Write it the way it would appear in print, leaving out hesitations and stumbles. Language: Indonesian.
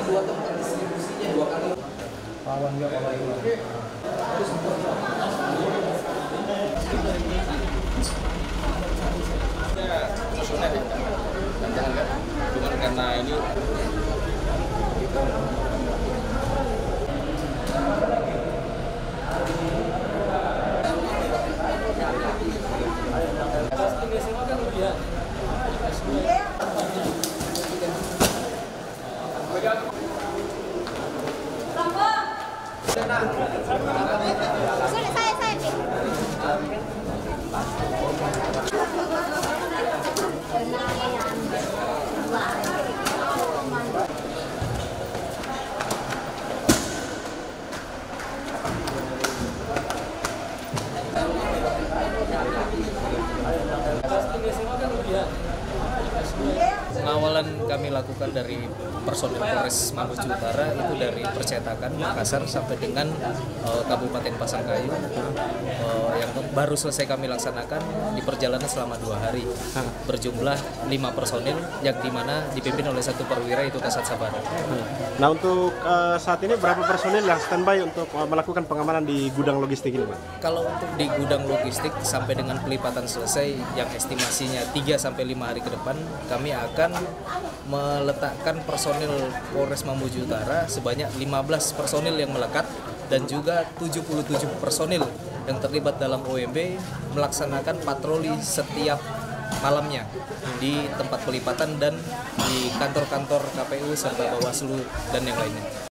dua tempat distribusinya dua kali. Lawan dia kalau itu. Sudah ya, tantangan kan? Cuma karena ini Sulit saya pengawalan kami lakukan dari personil Polres Mamuju Utara itu dari percetakan Makassar sampai dengan Kabupaten Pasangkayu yang baru selesai kami laksanakan di perjalanan selama 2 hari berjumlah 5 personil yang dimana dipimpin oleh satu perwira itu Kasat Sabara. Nah untuk saat ini berapa personil yang standby untuk melakukan pengamanan di gudang logistik ini, Pak? Kalau untuk di gudang logistik sampai dengan pelipatan selesai yang estimasinya 3-5 hari ke depan, kami akan meletakkan personil Polres Mamuju Utara sebanyak 15 personil yang melekat dan juga 77 personil yang terlibat dalam OMB melaksanakan patroli setiap malamnya di tempat pelipatan dan di kantor-kantor KPU serta Bawaslu dan yang lainnya.